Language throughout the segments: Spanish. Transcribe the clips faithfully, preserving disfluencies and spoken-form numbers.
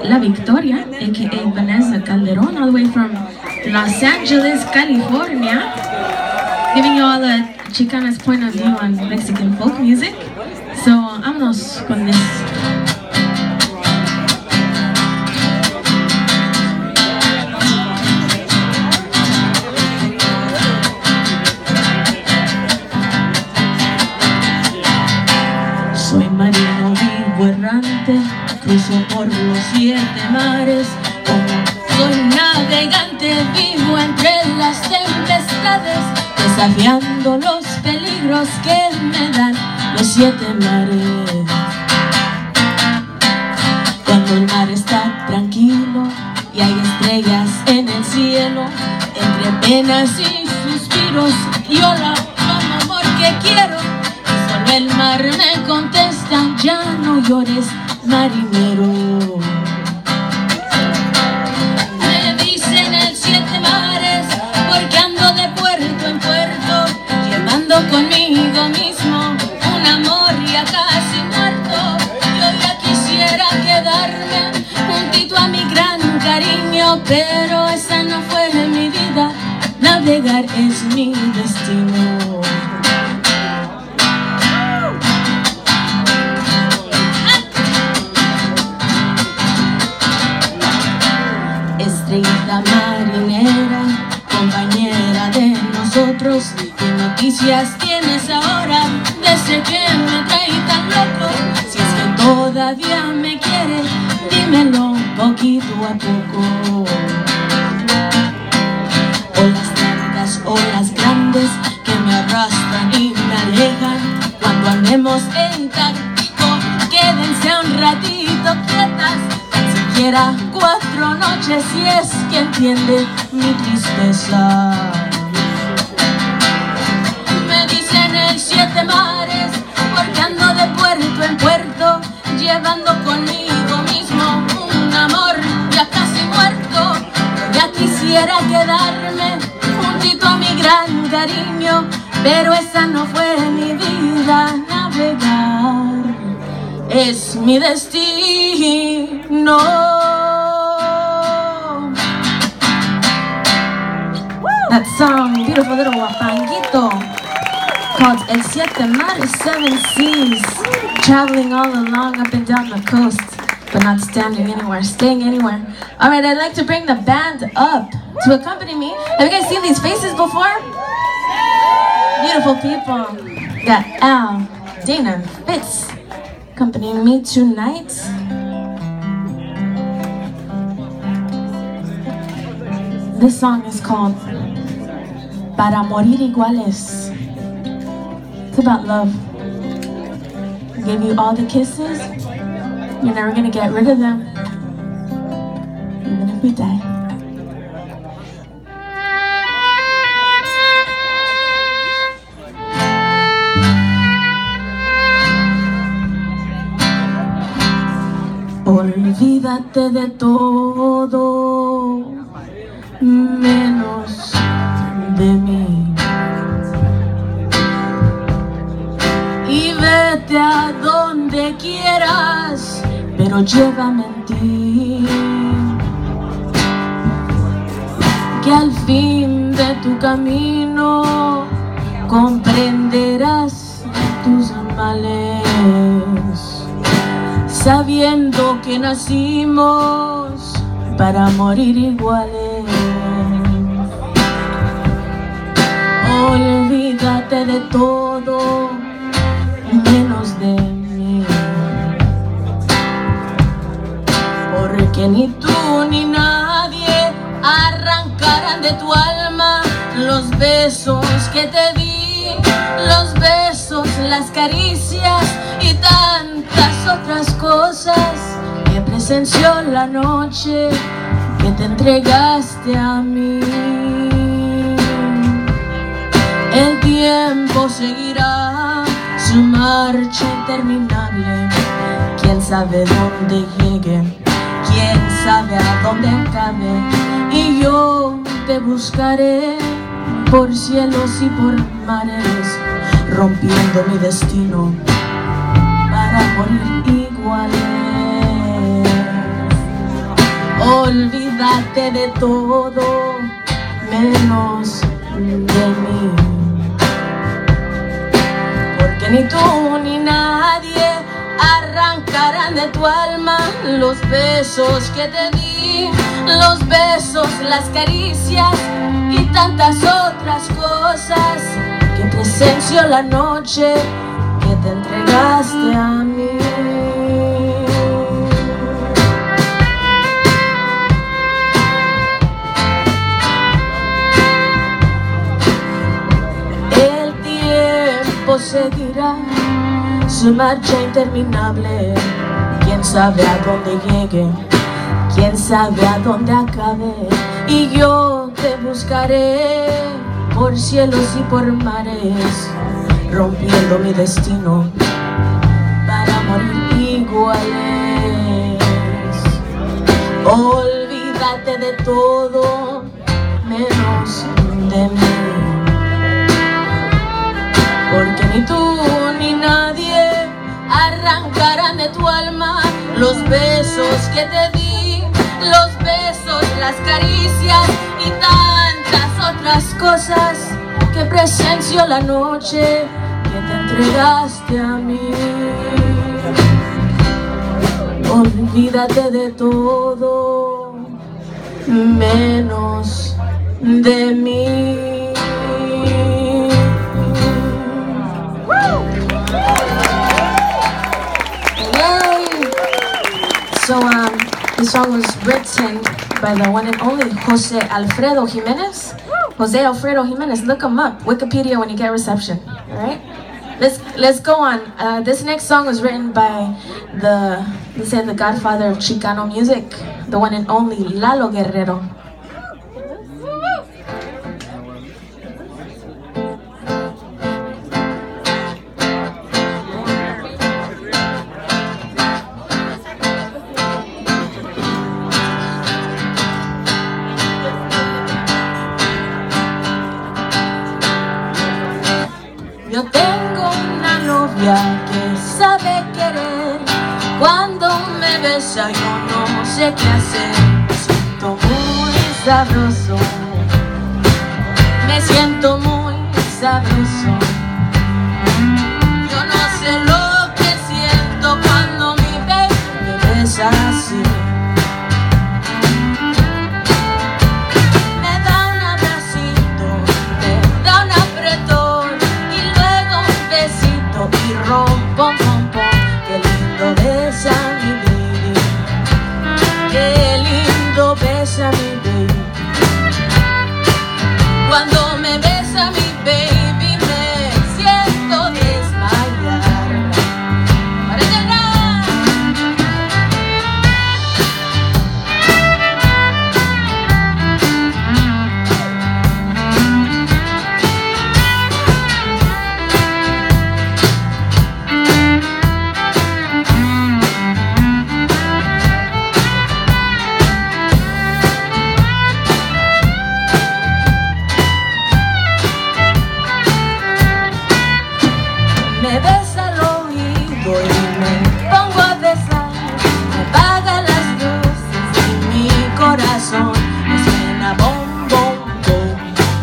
La Victoria, aka Vanessa Calderon, all the way from Los Angeles, California, giving you all a Chicana's point of view on Mexican folk music. So, vámonos con this. Soy marino vivo errante, cruzo por los siete mares. Como soy navegante, vivo entre las tempestades, desafiando los peligros que me dan los siete mares. Cuando el mar está tranquilo y hay estrellas en el cielo, entre penas y suspiros, yo la amo amor que quiero. El mar me contesta, ya no llores, marinero. Me dicen el siete mares, porque ando de puerto en puerto, llevando conmigo mismo un amor ya casi muerto. Yo ya quisiera quedarme juntito a mi gran cariño, pero esa no fue mi vida, navegar es mi destino. Estrellita marinera, compañera de nosotros, ¿qué noticias tienes ahora desde que me traí tan loco? Si es que todavía me quieres, dímelo poquito a poco. Olas largas, olas grandes, que me arrastran y me alejan. Cuando andemos en Tampico, quédense un ratito quietas, siquiera cuatro noches, si es que entiende mi tristeza. Me dicen el siete mares, porque ando de puerto en puerto, llevando conmigo mismo un amor ya casi muerto. Ya quisiera quedarme juntito a mi gran cariño, pero esa no fue mi vida, navegar es mi destino. That song, beautiful little guapanguito, called El Siete Mares, Seven Seas, traveling all along up and down the coast, but not standing anywhere, staying anywhere. All right, I'd like to bring the band up to accompany me. Have you guys seen these faces before? Beautiful people. Got Al, Dana, Fitz accompanying me tonight. This song is called Para Morir Iguales. It's about love. I gave you all the kisses. You're never gonna get rid of them, even if we die. Olvídate de todo, menos de mí, y vete a donde quieras, pero llévame en ti, que al fin de tu camino comprenderás tus males, sabiendo que nacimos para morir iguales. Olvídate de todo, menos de mí, porque ni tú ni nadie arrancarán de tu alma los besos que te di, los besos, las caricias y tantas otras cosas que presenció la noche que te entregaste a mí. El tiempo seguirá su marcha interminable, quién sabe dónde llegue, quién sabe a dónde acabe, y yo te buscaré por cielos y por mares, rompiendo mi destino para morir iguales. Olvídate de todo menos de mí, porque ni tú ni nadie arrancarán de tu alma los besos que te di, los besos, las caricias y tantas otras cosas que presenció la noche que te entregaste a mí. Seguirá su marcha interminable. Quién sabe a dónde llegue, quién sabe a dónde acabe. Y yo te buscaré por cielos y por mares, rompiendo mi destino para morir iguales. Olvídate de todo menos de mí, porque ni tú ni nadie arrancarán de tu alma los besos que te di, los besos, las caricias y tantas otras cosas que presenció la noche que te entregaste a mí. Olvídate de todo menos de mí. So um, this song was written by the one and only Jose Alfredo Jimenez. Jose Alfredo Jimenez, look him up. Wikipedia when you get reception. All right, let's let's go on. Uh, this next song was written by the they say the godfather of Chicano music, the one and only Lalo Guerrero. Yo tengo una novia que sabe querer. Cuando me besa yo no sé qué hacer. Me siento muy sabroso, me siento muy sabroso. Yo no sé lo que siento cuando mi baby me besa así. Pom, pom, pom, qué lindo besa mi baby, qué lindo besa mi baby. Cuando me besa mi baby me siento desmayar. ¡Para llegar! Me besa el oído y me pongo a besar. Me apaga las luces y mi corazón me suena bom, bom, bom.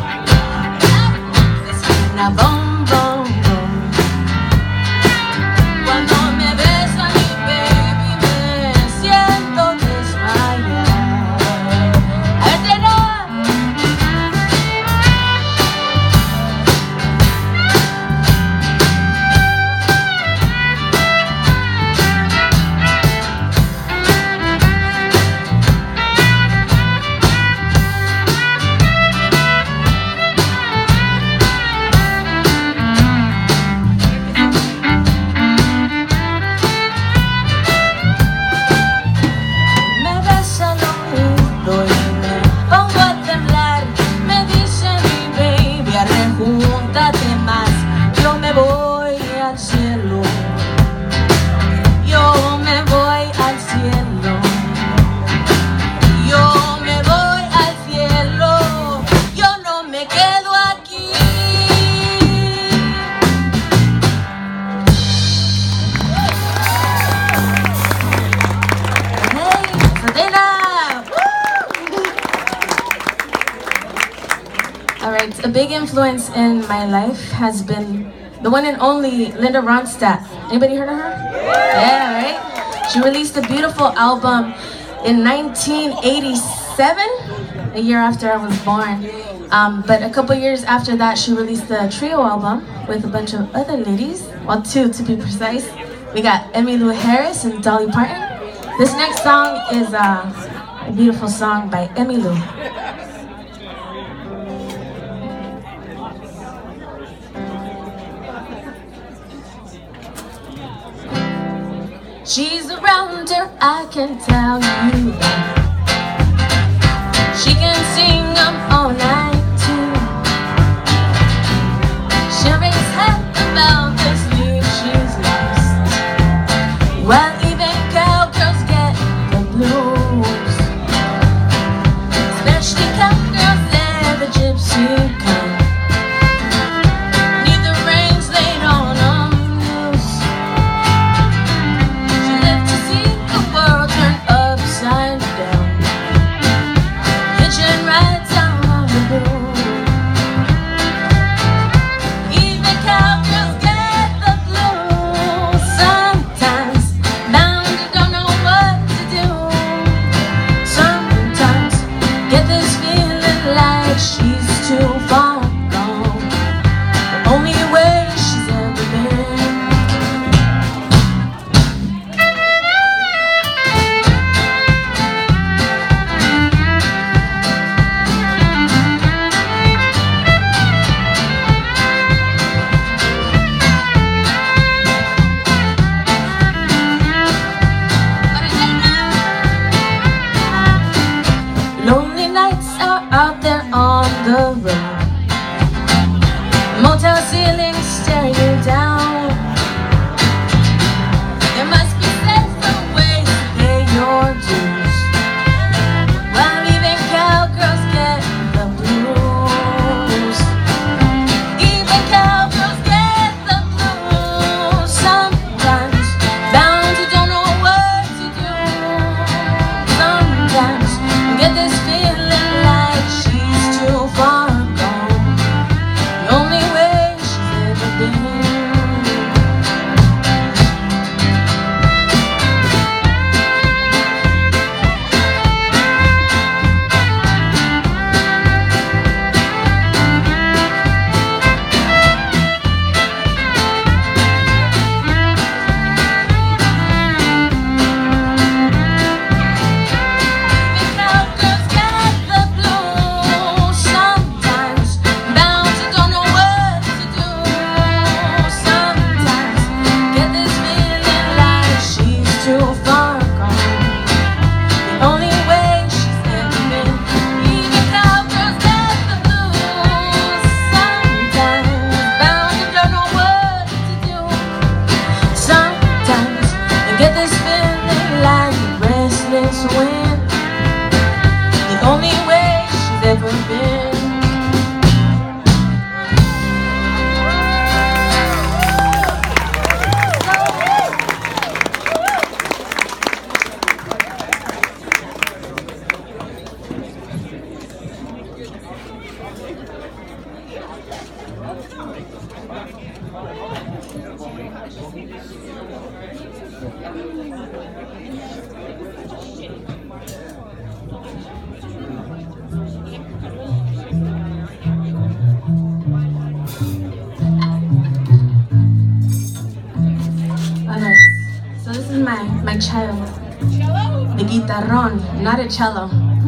Me suena bom, bom, bom. Cuando me besa mi baby me siento desmayar. A ver, tenor. right, a big influence in my life has been the one and only Linda Ronstadt. Anybody heard of her? Yeah, right? She released a beautiful album in nineteen eighty-seven, a year after I was born. Um, but a couple years after that, she released the trio album with a bunch of other ladies, well, two to be precise. We got Emmylou Harris and Dolly Parton. This next song is uh, a beautiful song by Emmylou. She's around her, I can tell you that. She can sing up all night too. She'll raise hell about the sleep she's lost, while even cowgirls get the blues. Especially cowgirls and the gypsy kind. Need the reins laid on them loose. She lived to see the world turn upside down. Hitching rides out on the road. Even cowgirls get the blues. Sometimes bound to don't know what to do. Sometimes get this feeling like she's too far gone. The only way she's ever been. Lonely nights are out there on the road. Motel ceilings stare you down. There must be safer ways to pay your dues, while even cowgirls get the blues. Even cowgirls get the blues. Sometimes bound to don't know what to do. Sometimes get this feeling like she's too far gone. The only way she's ever been. Cowgirls get the blues. Sometimes bound to don't know what to do. Sometimes get this feeling like she's too far gone. The only way she's ever been. Even cowgirls get the blues. Sometimes bound to don't know what to do. Sometimes they get this feeling like a restless wind. The only way she's ever been. Alright, so this is my, my child, the guitarrón, not a cello,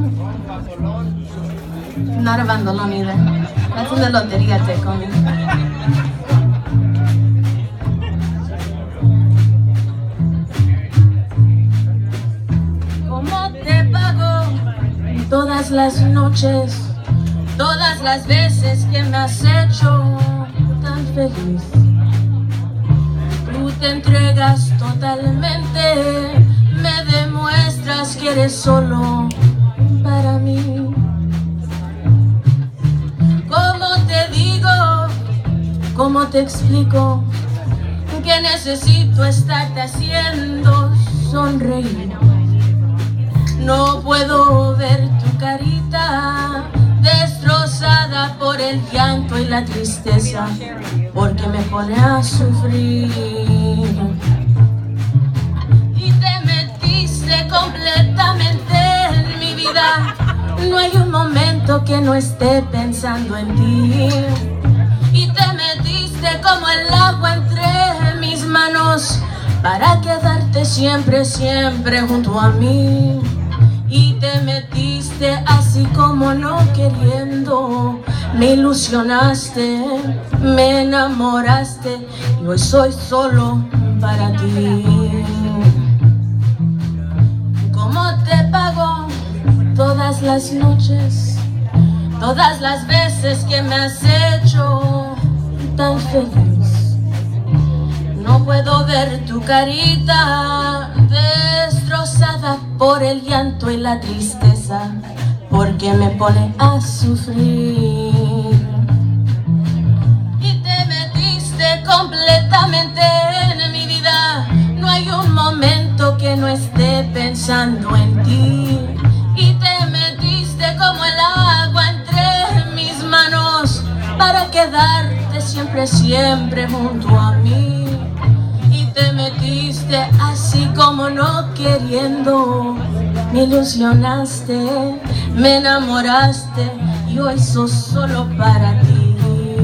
not a bandolón either. That's in the lotería they call me. ¿Cómo te pago todas las noches, todas las veces que me has hecho tan feliz? Tú te entregas totalmente, me demuestras que eres solo para mí. ¿Cómo te digo? ¿Cómo te explico? Que necesito estarte haciendo sonreír. No puedo ver tu carita destrozada por el llanto y la tristeza, porque me pone a sufrir. Y te metiste completamente en mi vida, no hay un momento que no esté pensando en ti. Y te metiste como el agua entre mis manos, para quedarte siempre, siempre junto a mí. Y te metiste así como no queriendo, me ilusionaste, me enamoraste, y hoy soy solo para ti. ¿Cómo te pago todas las noches, todas las veces que me has hecho tan feliz? No puedo ver tu carita destrozada por el llanto y la tristeza, porque me pone a sufrir. Y te metiste completamente en mi vida, no hay un momento que no esté pensando en ti. Y te metiste como el agua entre mis manos, para quedarte siempre, siempre junto a mí. Y te metiste así como no queriendo, me ilusionaste, me enamoraste, y hoy soy solo para ti.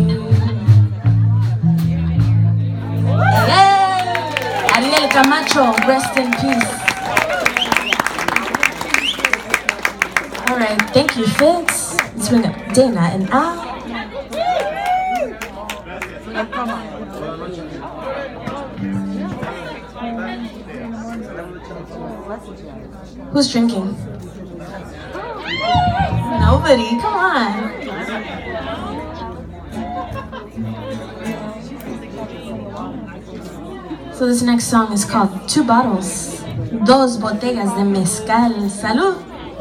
Hey, Ariel Camacho, rest in peace. All right, thank you, Fitz. Let's bring up Dana and Al. Who's drinking? Nobody, come on. So this next song is called Two Bottles, Dos Botellas de Mezcal. Salud.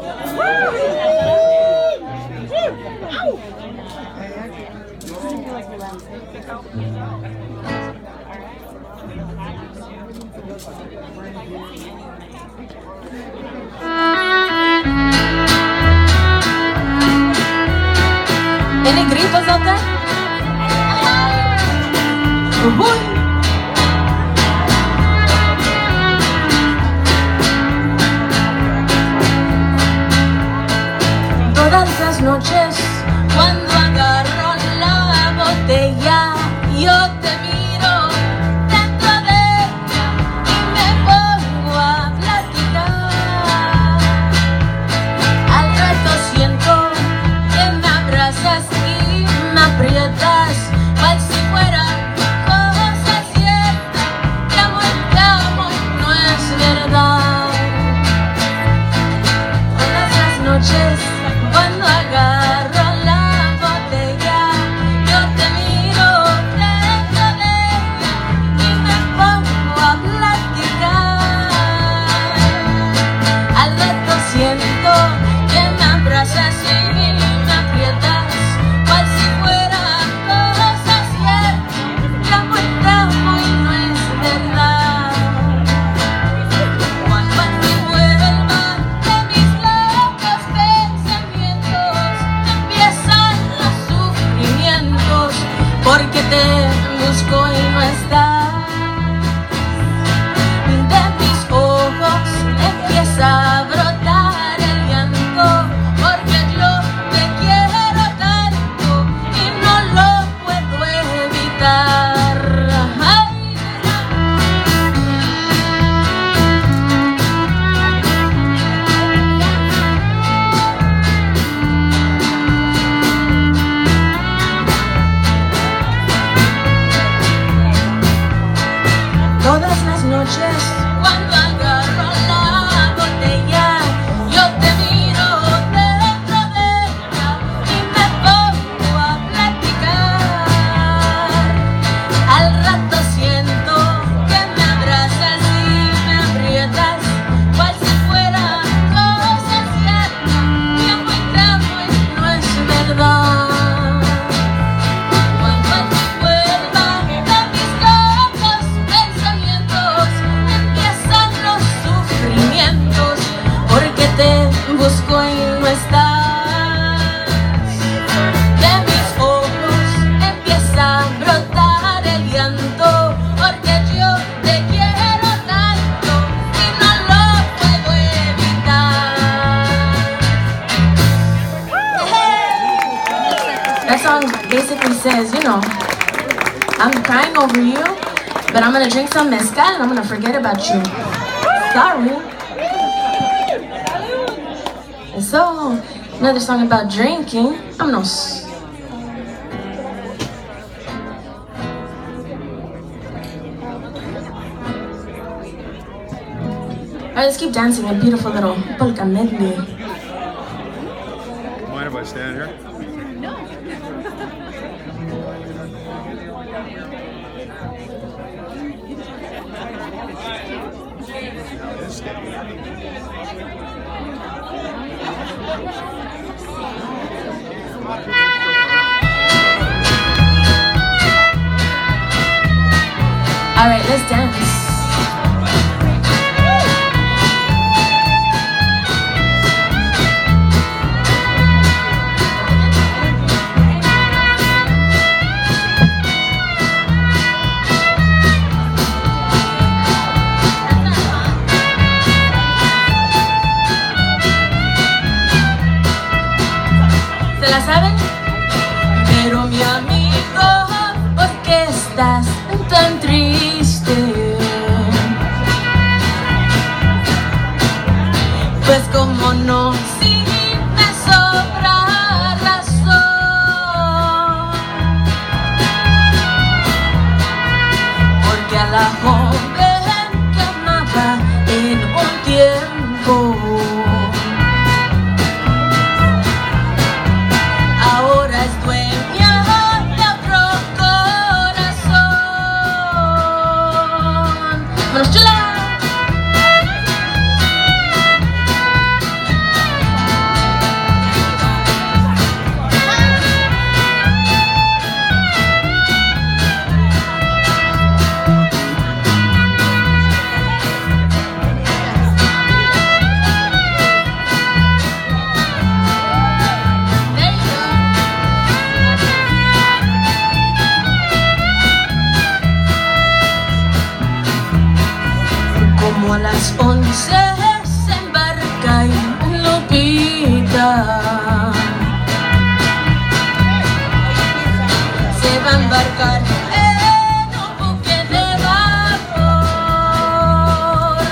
Any gritos out there? Uh-huh. Todas las noches, cuando agarro la botella, yo te miro dentro de ella y me pongo a platicar. Al rato siento que me abrazas y me aprietas, cual si fuera cosa cierta. Te amo y te amo y no es verdad. Todas las noches, cuando agarro la botella, yo te miro dentro de ella y me pongo a platicar. Al rato siento que me abrazas y me aprietas, cual si fuera cosa cierta. Te amo y te amo y no es verdad. Cuando a ti vuelvan de mis locos pensamientos, empiezan los sufrimientos, porque te busco y no estás. De mis ojos empieza a brotar el llanto, porque yo te quiero tanto y no lo puedo evitar. Ay, todas las noches, cuando agarro la botella, yo te miro dentro de ella y me pongo a platicar. Al rato siento que me abrazas y me aprietas, cual si fuera cosa cierta. Te amo y te amo y no es verdad. Cuando a ti vuelvan de mis locos pensamientos, basically says, you know, I'm crying over you, but I'm gonna drink some mezcal and I'm gonna forget about you. Sorry. And so, another song about drinking. Vámonos. Alright, let's keep dancing a beautiful little polka medley. Mind if I stand here? No. Alright, let's dance. ¿Se la saben? Pero mi amigo, ¿por qué estás tan triste? Pues como no, si me sobra razón, porque a la joven que amaba en un tiempo, ahora es dueña de otro corazón. ¡Vámonos, chula! Como a las once se embarca en Lupita, se va a embarcar en un buque de vapor,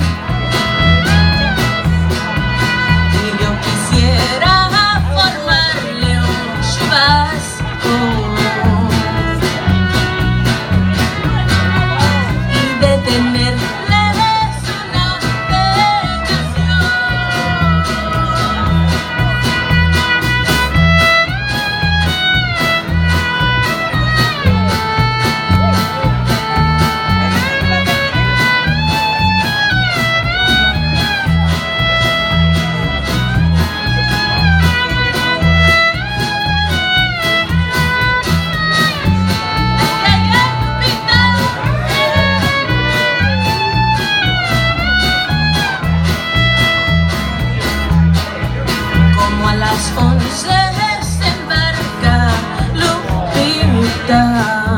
y yo quisiera formarle un chubasco y detener once se embarca Lupita,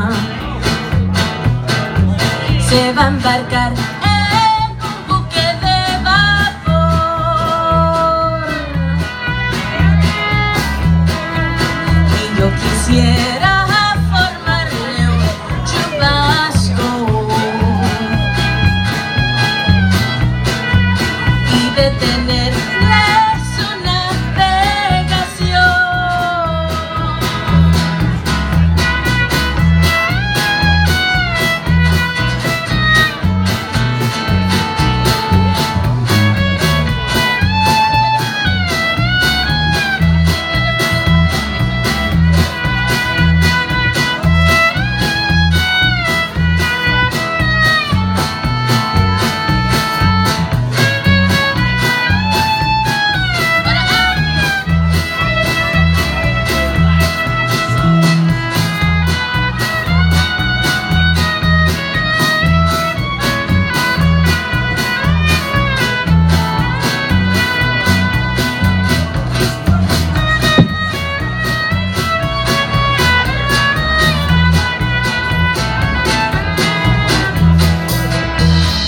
se va a embarcar en un buque de vapor, y yo quisiera formarle un chubasco y detenerle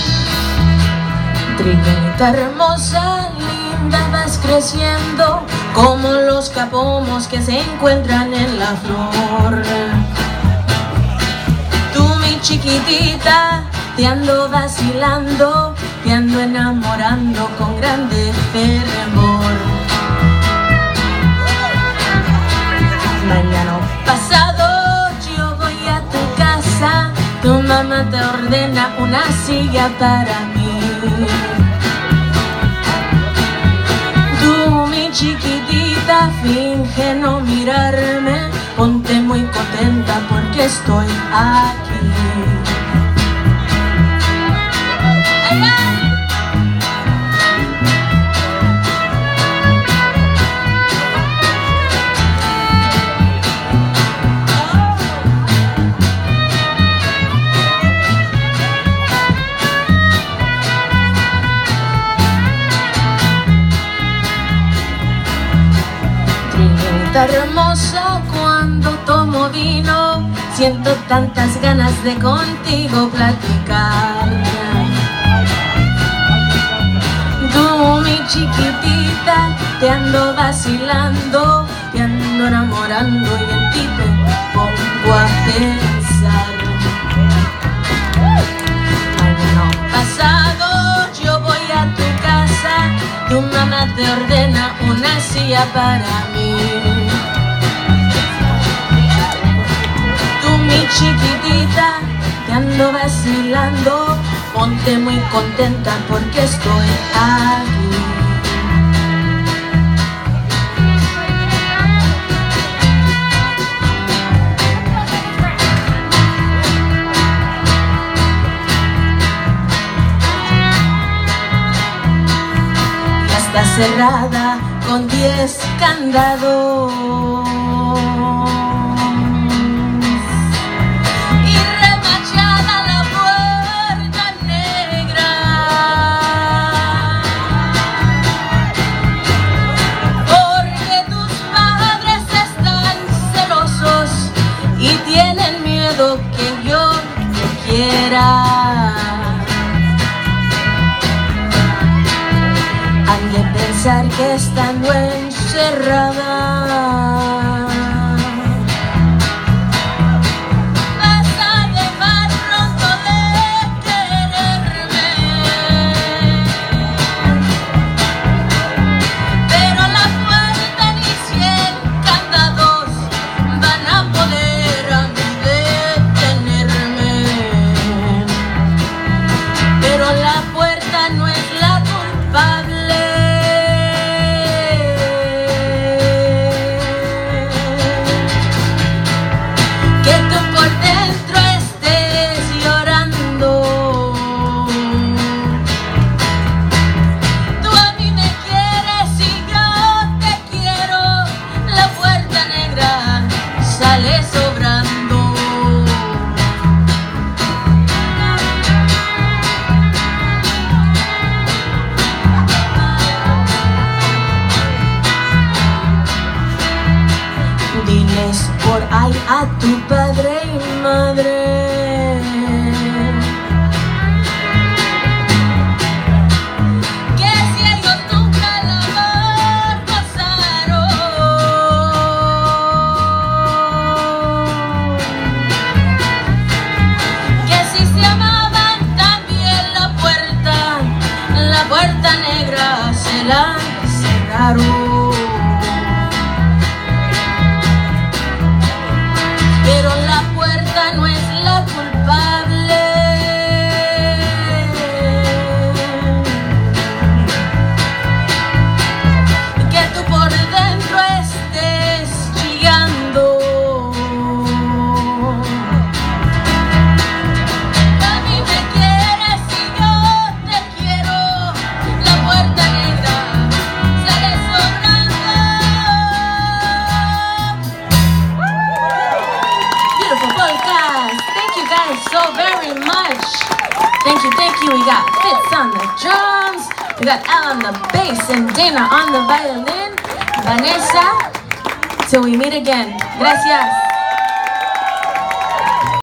trigueñita hermosa, linda, vas creciendo como los capomos que se encuentran en la flor. Tú, mi chiquitita, te ando vacilando, te ando enamorando con grande fervor. Mañana pasado yo voy a tu casa, tu mamá te ordena una silla para mí. Tú, mi chiquitita, finge no mirarme, ponte muy contenta porque estoy aquí. Hermosa, cuando tomo vino, siento tantas ganas de contigo platicar. Tú, mi chiquitita, te ando vacilando, te ando enamorando y en ti te pongo a pensar. Año pasado yo voy a tu casa, tu mamá te ordena una silla para mí. Chiquitita, te ando vacilando, ponte muy contenta porque estoy aquí. Ya está cerrada con diez candados. Que yo te quiera, han de pensar que estando encerrada vas a dejar pronto de quererme. Pero la puerta ni cien candados van a poder a mí por ahí a tu padre y madre que si ellos nunca la gozaron, que si se amaban también la puerta, la puerta negra se la cerraron. Pero la puerta no es la culpable, que tú por dentro estés chillando. A mí me quieres y yo te quiero, la puerta negra sale sobrando. Podcast. Thank you guys so very much. Thank you, thank you. We got Fitz on the drums, we got Al on the bass, and Dana on the violin. Vanessa, till we meet again. Gracias.